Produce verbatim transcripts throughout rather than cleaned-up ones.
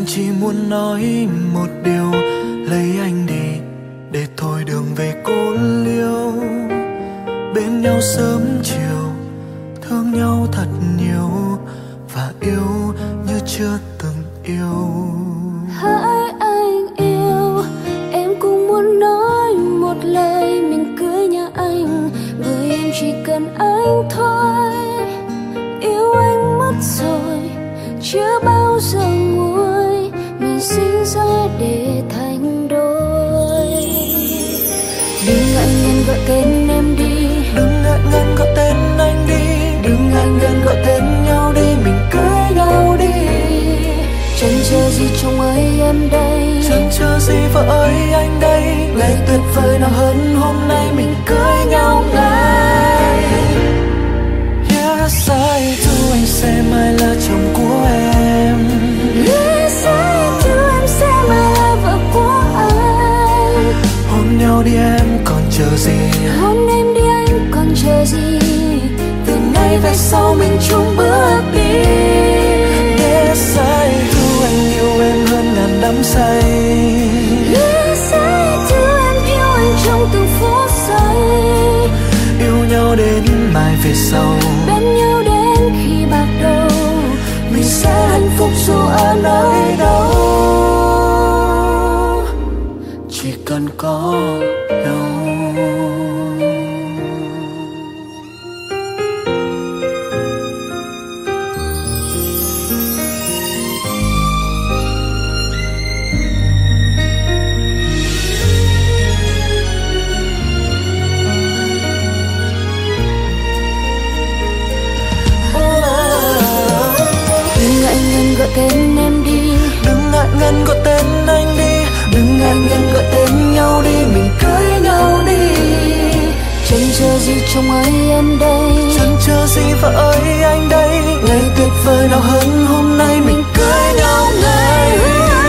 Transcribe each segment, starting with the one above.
chỉ muốn nói một điều, lấy anh đi để thôi đường về cô liêu. Bên nhau sớm chiều, thương nhau thật nhiều và yêu như chưa từng yêu. Hỡi anh yêu, em cũng muốn nói một lời mình cưới nhau anh, bởi em chỉ cần anh thôi. Yêu anh mất rồi, chưa bao giờ nguôi, mình sinh ra để thành đôi. Đừng ngại ngần gọi tên em đi, đừng ngại ngần gọi tên anh đi, đừng ngại ngần gọi tên nhau đi, mình cưới nhau đi. Chẳng chờ gì chồng ơi em đây, chẳng chờ gì vợ ơi anh đây. Ngày tuyệt vời nào hơn hôm nay mình cưới nhau ngay. Yes, I do, anh sẽ mãi là chồng của em. Yes, I do, em sẽ mãi là vợ của anh. Hôn nhau đi em còn chờ gì, hôn em đi anh còn chờ gì. Từ nay về sau mình chung bước đi. Yes, I do, anh yêu em hơn ngàn đắm say. Yes, I do, em yêu anh trong từng phút giây. Yêu nhau đến mai về sau, bên nhau đến khi bạc đầu, mình sẽ hạnh phúc dù ở nơi đâu. Chỉ cần có nhau. Gọi tên em đi, đừng ngại ngần gọi tên anh đi, đừng ngại ngần gọi tên nhau đi, mình cưới nhau đi. Chẳng chờ gì chồng ơi em đây, chẳng chờ gì vợ ơi anh đây. Ngày tuyệt vời nào hơn hôm nay mình cưới nhau ngay.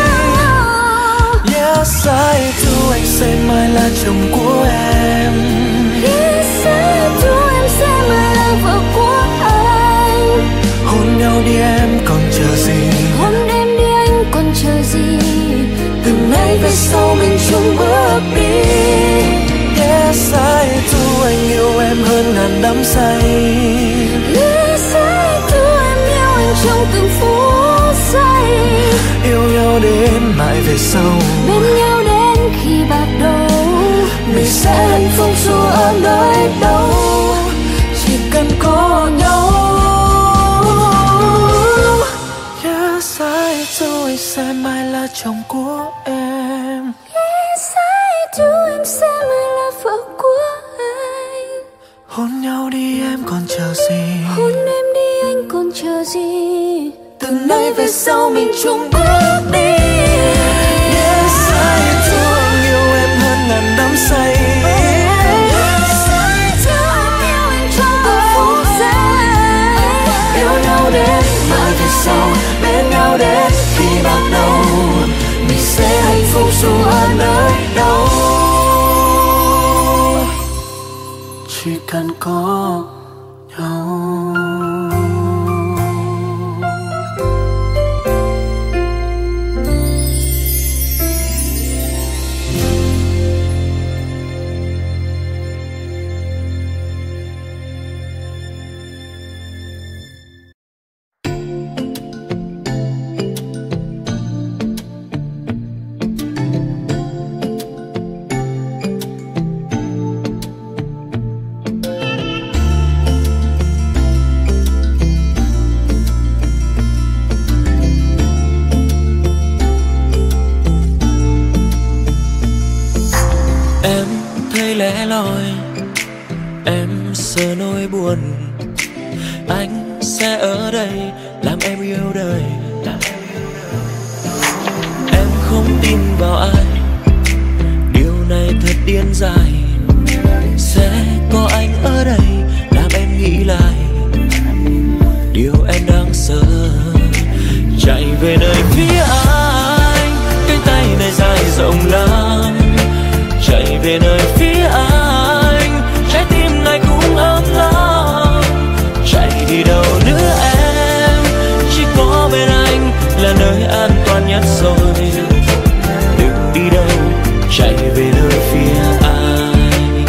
Yes, I do, anh sẽ mãi là chồng của em. Yes, I do, em sẽ mãi là vợ của anh. Hôn nhau đi em còn chờ gì, hôn em đi anh còn chờ gì. Từ nay về sau mình chung bước đi. Yes, I do, anh yêu em hơn ngàn đắm say. Yes, I do, em yêu anh trong từng phút giây. Yêu nhau đến mãi về sau, bên nhau đến khi bạc đầu, mình sẽ hạnh phúc dù ở nơi đâu. Chỉ cần có nhau. Yes, I do, anh sẽ mãi là chồng của em. Yes, I do, em sẽ mãi là vợ của anh. Hôn nhau đi em còn chờ gì, hôn em đi anh còn chờ gì. Từ nay về sau mình chung bước đi. Yes, I do, anh yêu em hơn ngàn đắm say. Yes, I do, em yêu anh trong từng phút giây. Yêu nhau đến mãi về sau, bên nhau đến khi bạc đầu, mình sẽ hạnh phúc dù ở nơi đâu. Chỉ cần có nhau. Lẻ loi em sợ nỗi buồn, anh sẽ ở đây làm em yêu đời. Em không tin vào ai, điều này thật điên dại. Sẽ có anh ở đây làm em nghĩ lại điều em đang sợ. Chạy về nơi phía anh, cánh tay này dài rộng lắm. Chạy về nơi phía anh, trái tim này cũng ấm lắm. Chạy đi đâu nữa em, chỉ có bên anh là nơi anh an toàn nhất rồi. Đừng đi đâu, chạy về nơi phía ai.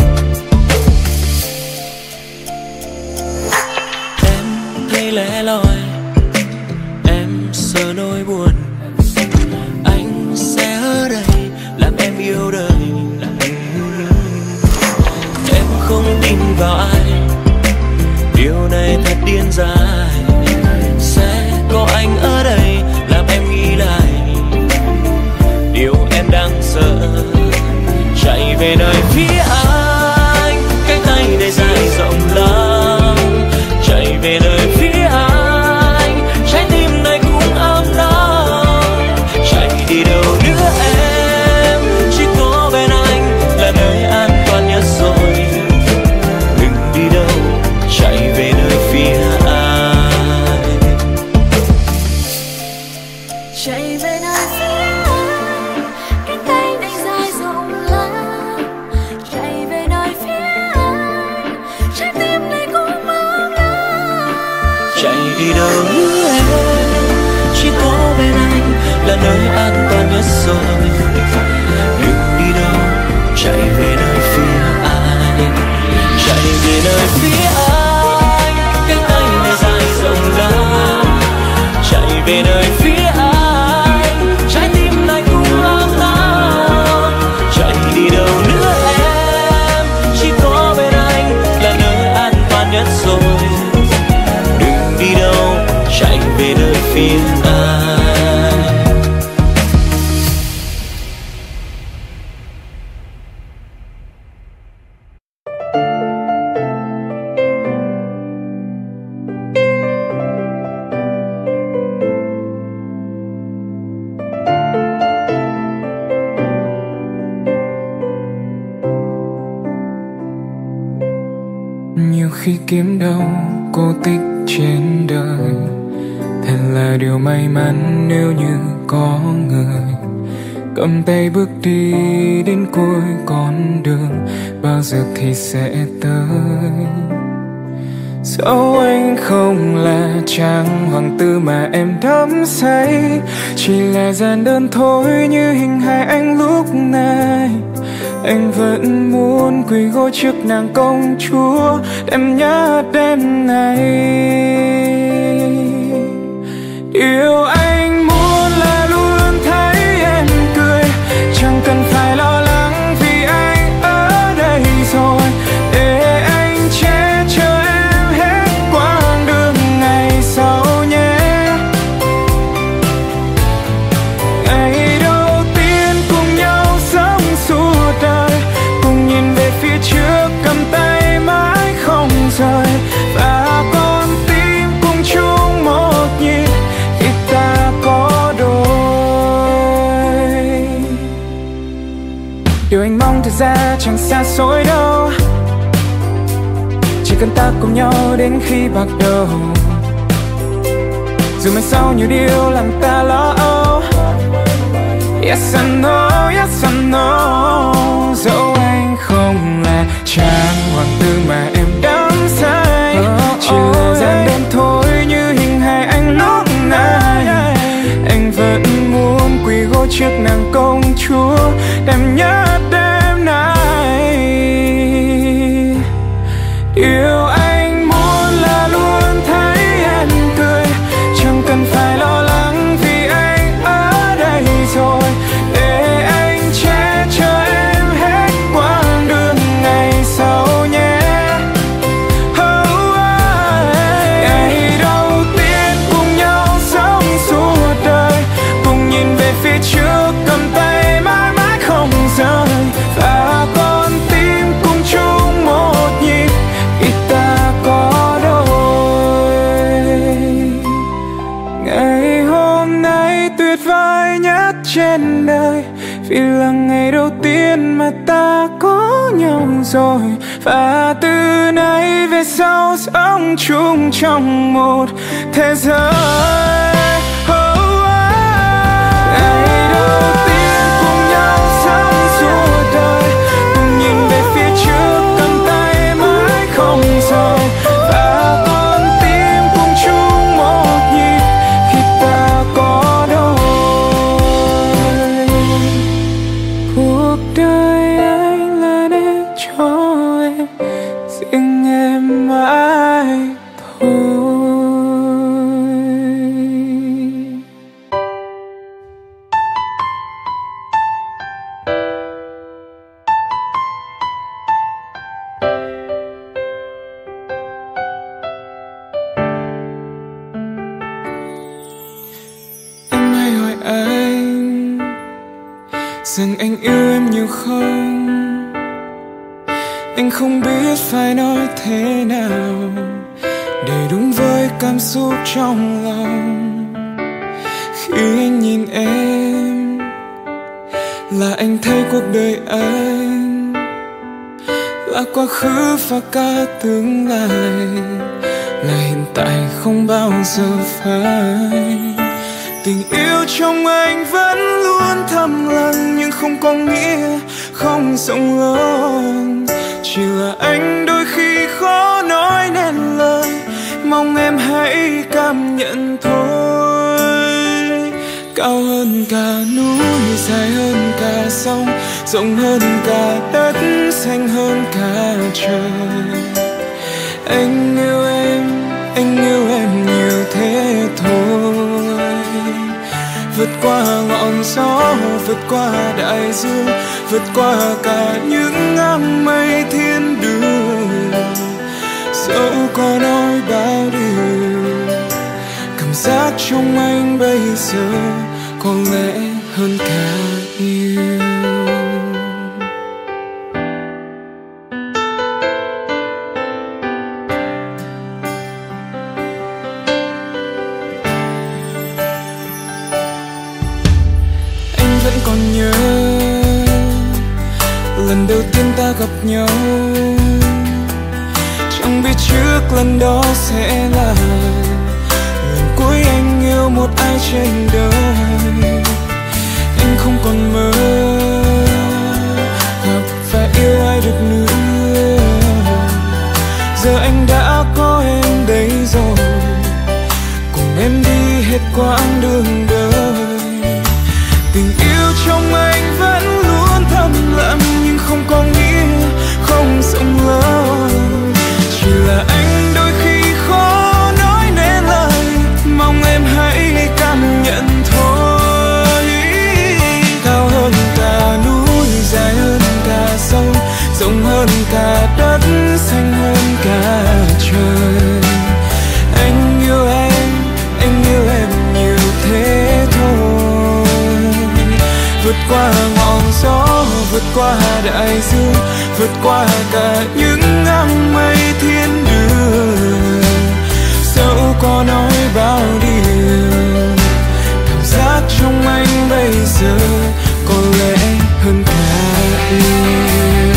Em thấy lẻ loi, em sợ nỗi buồn, anh sẽ ở đây làm em yêu đời. Em không tin vào ai, điều này thật điên dại. Sẽ có anh ở đây làm em nghĩ lại điều em đang sợ. Chạy về nơi phía anh, cánh tay để dài rộng lắm. Chạy về nơi phía anh, trái tim này cũng ấm nóng. Chạy đi đâu nữa em, chỉ có bên anh là nơi an toàn nhất rồi. Đừng đi đâu, chạy về nơi phía ai. Chạy về nơi phía anh, cánh tay này dài rộng lắm. Chạy về nơi phía anh, trái tim này cũng mong lắm. Chạy đi đâu nữa em, chỉ có bên anh là nơi an toàn nhất rồi. Đừng đi đâu, chạy về nơi phía ai. Chạy về nơi phía anh, cánh tay này dài rộng lắm. Chạy về nơi phía anh, trái tim này cũng ấm nóng. Chạy đi đâu nữa em, chỉ có bên anh là nơi an toàn nhất rồi. Đừng đi đâu, chạy về nơi phía ai. Nhiều khi kiếm đâu cô tích trên đời, thật là điều may mắn nếu như có người cầm tay bước đi đến cuối con đường. Bao giờ thì sẽ tới. Dẫu anh không là chàng hoàng tử mà em đắm say, chỉ là gian đơn thôi như hình hài anh lúc này. Anh vẫn muốn quỳ gối trước nàng công chúa đêm nhất đêm này. Điều anh muốn là luôn thấy em cười, chẳng cần phải lo lắng vì anh ở đây rồi. Để anh che chở em hết quãng đường ngày sau nhé. Ngày đầu tiên cùng nhau sống suốt đời, cùng nhìn về phía trước cầm tay mãi không rời. Và con tim cùng chung một nhịp khi ta có đôi. Điều anh mong thực ra chẳng xa xôi đâu, chỉ cần ta cùng nhau đến khi bạc đầu. Dù mai sau nhiều điều làm ta lo âu. Yes I know, yes I know. Dẫu anh không là chàng hoàng tử mà em đắm say, chỉ là gian đơn thôi như hình hài anh lúc này. Anh vẫn muốn quỳ gối trước nàng công chúa đêm nhất đêm nay. Điều anh muốn là luôn thấy em cười, chẳng cần phải lo lắng vì anh ở đây rồi. Để anh che chở em hết quãng đường ngày sau nhé. Oh, oh. Ngày đầu tiên cùng nhau sống suốt đời, cùng nhìn về phía trước cầm tay mãi mãi không rời. Và con tim cùng chung một nhịp khi ta có đôi. Ngày hôm nay tuyệt vời nhất trên đời, vì là ngày đầu tiên mà ta có nhau rồi. Và từ nay về sau sống chung trong một thế giới. Oh, oh. Ngày đầu tiên cùng nhau sống suốt đời, cùng nhìn về phía trước cầm tay mãi không rời. Và con tim cùng chung một nhịp khi ta có đôi. rằng anh yêu em nhiều không. Anh không biết phải nói thế nào để đúng với cảm xúc trong lòng. Khi anh nhìn em là anh thấy cuộc đời anh là quá khứ và cả tương lai, là hiện tại không bao giờ phai. Tình yêu trong anh vẫn luôn thầm lặng nhưng không có nghĩa không rộng lớn. Chỉ là anh đôi khi khó nói nên lời, mong em hãy cảm nhận thôi. Cao hơn cả núi, dài hơn cả sông, rộng hơn cả đất, xanh hơn cả trời. Anh yêu em, anh yêu em nhiều thế thôi. Vượt qua ngọn gió, vượt qua đại dương, vượt qua cả những áng mây thiên đường. Dẫu có nói bao điều, cảm giác trong anh bây giờ có lẽ hơn cả yêu. Anh vẫn còn nhớ lần đầu tiên ta gặp nhau, chẳng biết trước lần đó sẽ là lần cuối anh yêu một ai trên đời. Anh không còn mơ gặp và yêu ai được nữa. Giờ anh đã có em đây rồi, cùng em đi hết quãng đường đời. Tình yêu trong anh vẫn luôn thầm lặng nhưng không có nghĩa không rộng lớn. Chỉ là anh đôi khi khó nói nên lời, mong em hãy cảm nhận thôi. Cao hơn cả núi, dài hơn cả sông, rộng hơn cả đất, xanh hơn cả trời. Anh yêu em, anh yêu em nhiều thế thôi. Vượt qua ngọn gió, vượt qua đại dương, vượt qua cả những áng mây thiên đường. Dẫu có nói bao điều, cảm giác trong anh bây giờ có lẽ hơn cả yêu.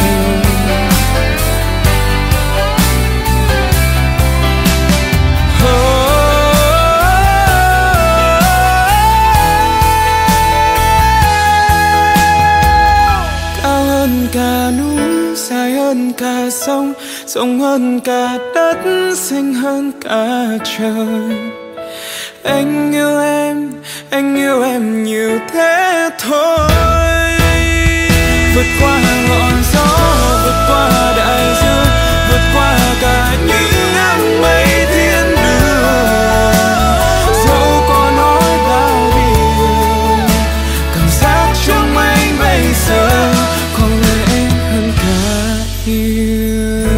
Cả núi, dài hơn cả sông, rộng hơn cả đất, xanh hơn cả trời. Anh yêu em, anh yêu em nhiều thế thôi. Vượt qua ngọn gió, vượt qua đại dương, vượt qua cả những áng mây thiên đường. Dẫu có nói bao điều, cảm giác trong anh bây giờ có lẽ hơn cả yêu.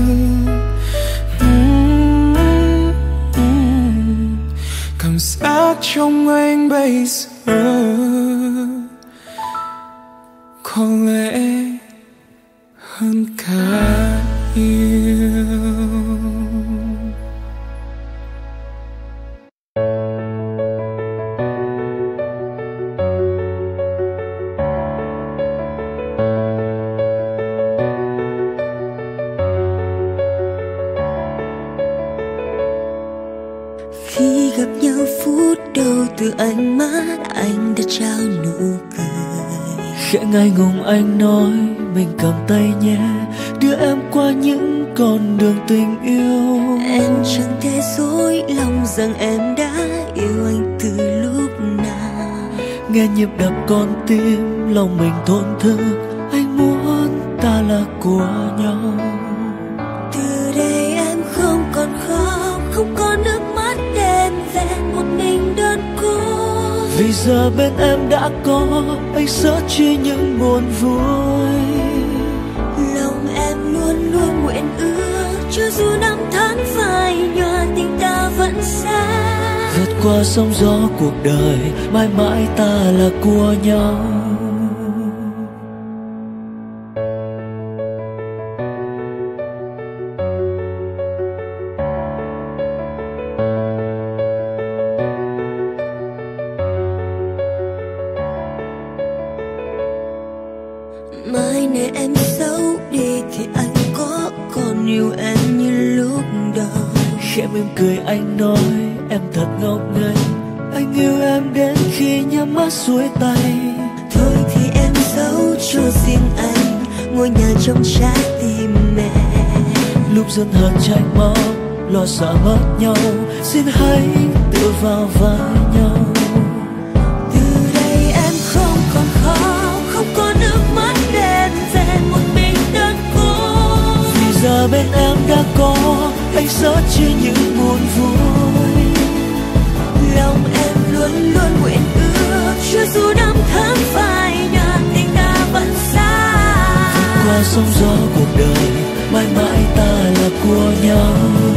Cảm giác trong anh bây giờ có lẽ hơn cả yêu. Khi gặp nhau phút đầu từ ánh mắt anh đã trao nụ cười. Khẽ ngại ngùng anh nói mình cầm tay nhé, đưa em qua những con đường tình yêu. Em chẳng thể dối lòng rằng em đã yêu anh từ lúc nào. Nghe nhịp đập con tim lòng mình thổn thức, anh muốn ta là của nhau. Từ đây em không còn khóc, không còn nước mắt đen vẹn một mình đơn cô. Vì giờ bên em đã có anh sớt chia những buồn vui. Lòng em luôn luôn nguyện ước, cho dù năm tháng phai nhòa tình ta vẫn xa. Vượt qua sóng gió cuộc đời, mãi mãi ta là của nhau. ngày em xấu đi thì anh có còn yêu em như lúc đầu. Khẽ mỉm cười anh nói em thật ngốc nghếch, anh yêu em đến khi nhắm mắt xuôi tay. Thôi thì em giấu cho riêng anh ngôi nhà trong trái tim mẹ. Lúc dần hờn trách móc lo sợ mất nhau, xin hãy tự vào vai nhau. Từ đây em không còn khóc, không có nước mắt đen về một mình đơn cô. Vì giờ bên em đã có anh sớt chia những buồn vui. Lòng em luôn luôn nguyện ước cho dù năm tháng phai nhạt tình ta vẫn xa. Qua sóng gió cuộc đời mãi mãi ta là của nhau.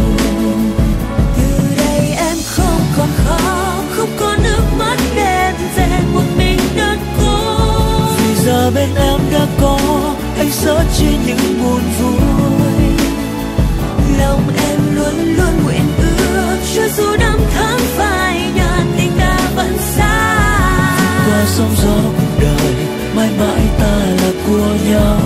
Từ đây em không còn khóc, không có nước mắt đen về một mình đơn cô. Vì giờ bên em đã có anh sớt chia những buồn vui. Lòng em luôn luôn nguyện ước cho dù năm tháng phai nhạt tình ta vẫn xa. Qua sóng gió cuộc đời mãi mãi ta là của nhau.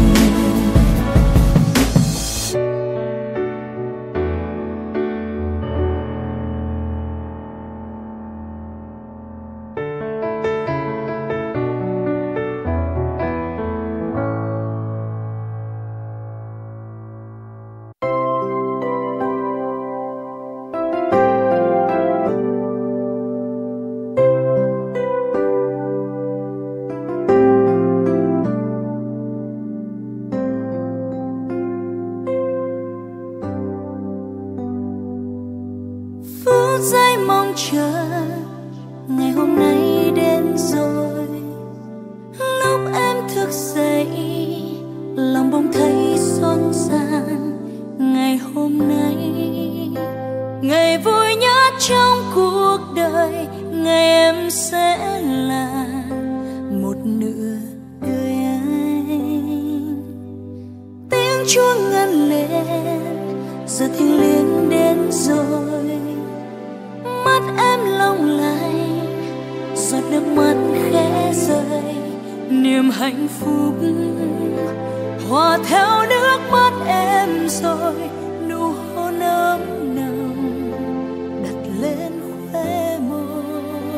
Phút giây mong chờ ngày hôm nay đến rồi. Lúc em thức dậy lòng bỗng thấy xôn xao. Ngày hôm nay ngày vui nhất trong cuộc đời, ngày em sẽ là một nửa đời anh. Tiếng chuông ngân lên giờ thiêng liêng đến rồi. Mắt em long lanh giọt nước mắt khẽ rơi. Niềm hạnh phúc hòa theo nước mắt em rồi. Nụ hôn ấm nồng đặt lên khóe môi.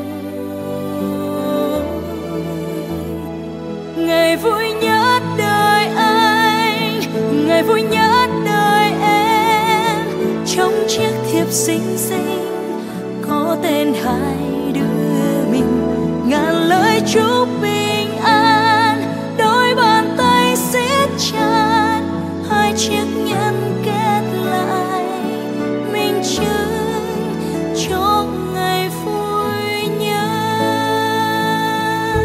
Ngày vui nhất đời anh, ngày vui nhất đời em. Trong chiếc thiệp xinh xinh có tên hai đứa mình, ngàn lời chúc bình an. Đôi bàn tay siết chặt, hai chiếc nhẫn kết lại, minh chứng cho ngày vui nhất.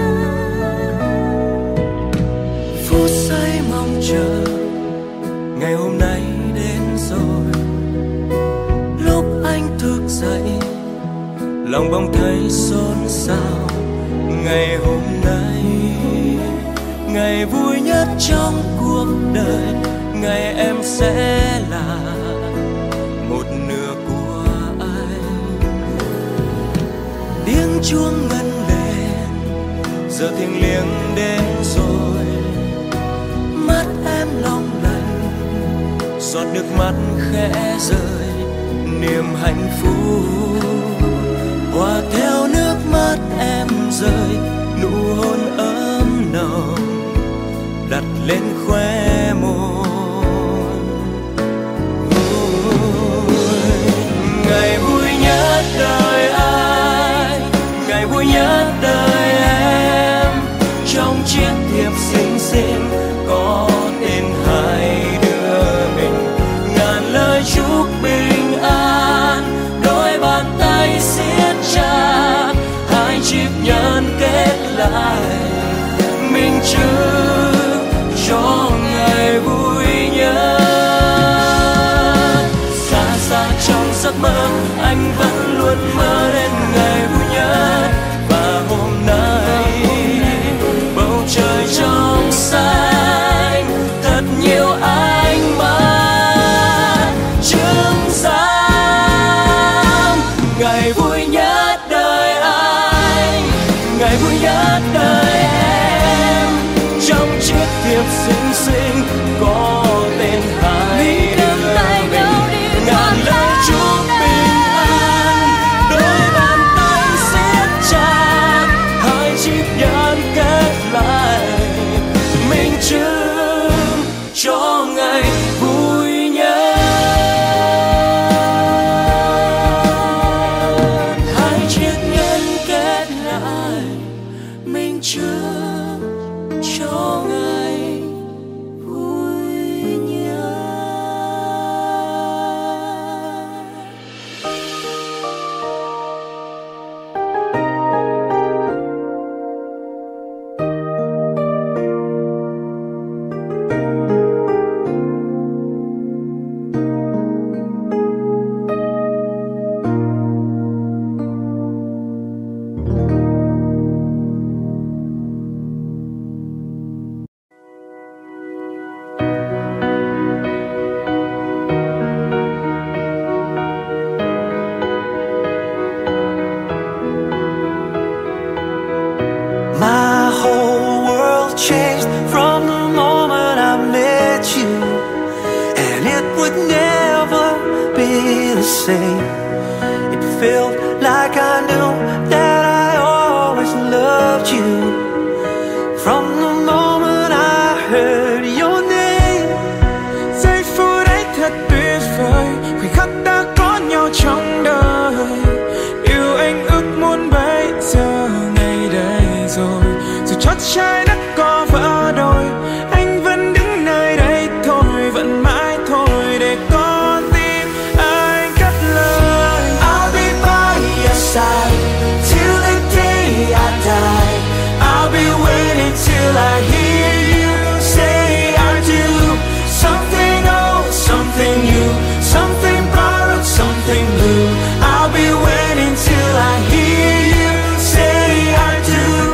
Phút giây mong chờ ngày hôm nay đến rồi. Lúc anh thức dậy lòng bỗng thấy xôn xao. Ngày hôm nay ngày vui nhất trong cuộc đời, ngày em sẽ là một nửa của anh. Tiếng chuông ngân lên giờ thiêng liêng đến rồi. Mắt em long lanh giọt nước mắt khẽ rơi. Niềm hạnh phúc hòa theo nước mắt em rơi. Nụ hôn ấm nồng đặt lên khóe môi. Ngày vui nhất đời anh, ngày vui nhất đời em. Trong chiếc thiệp xinh xinh có tên hai đứa mình, ngàn lời chúc bình an. Đôi bàn tay siết chặt, hai chiếc nhẫn kết lại, minh chứng cho ngày vui nhất. Xa xa trong giấc mơ anh vẫn luôn mơ đến ngày vui nhất. Và hôm nay bầu trời trong xanh thật nhiều ánh mắt chứng giám. Ngày vui nhất đời anh, ngày vui nhất đời em. Trong chiếc kiếp sinh sinh có tên hai đứa mình. Ngàn lời chúc bình an, đôi bàn tay siết chặt, hai chiếc nhẫn kết lại, mình chúc cho ngày vui nhất. Hai chiếc nhẫn kết lại, mình chúc cho ngày vui nhất. My whole world changed from the moment I met you, and it would never be the same. It felt like I knew that I always loved you from the moment I heard your name. Giây phút ấy thật tuyệt vời, khoảnh khắc ta có nhau trong đời. Điều anh ước muốn bây giờ ngày đây rồi, dù cho trái đất có vỡ đôi, anh vẫn đứng nơi đây thôi, vẫn mãi thôi để con tim anh cất lời. I'll be by your side till the day I die. I'll be waiting till I hear you say I do. Something old, something new, something borrowed, something blue. I'll be waiting till I hear you say I do.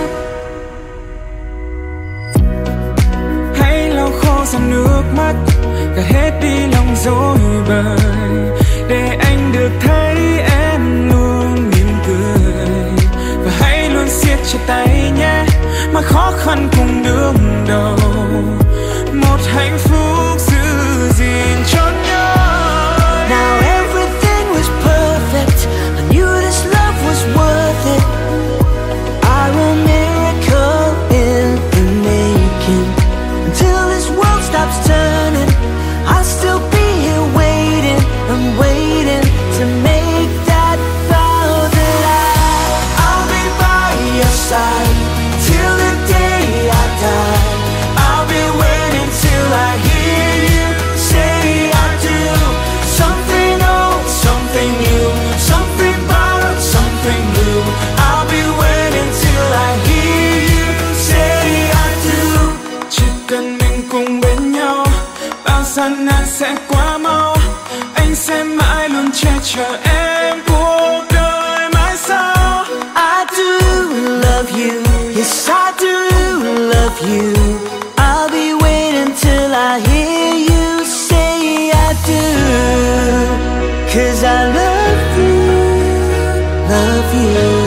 Hãy lau khô dòng nước mắt, gạt hết đi lòng dối bời, để anh được thấy em luôn mỉm cười. Và hãy luôn siết chặt tay nhé, mà khó khăn cùng đương đầu, một hạnh phúc giữ gìn cho nhau. Now everything was perfect, I knew this love was worth it. I'm a miracle in the making. Until this world stops turning, I'll still be here waiting, I'm waiting to make that vow that I, I'll be by your side till the day I die. I'll be waiting till I hear you say I do. Something old, something new, something borrowed, something new. I'll be waiting till I hear you say I do. Chỉ cần mình cùng bên nhau, bao gian nan sẽ qua mau. Anh sẽ mãi luôn che chở em cuộc đời mãi sau. I do love you, yes I do love you. I'll be waiting till I hear you say I do. Cause I love you, love you.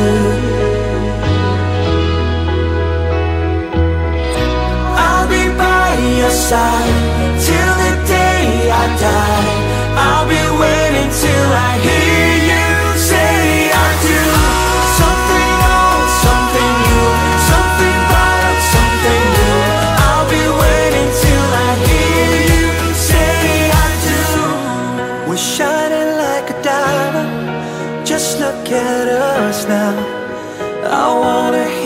I'll be by your side till the day I die. I'll be waiting till I hear you say I do. Something old, something new, something borrowed, something new. I'll be waiting till I hear you say I do. We're shining like a diamond, just look at us now. I wanna hear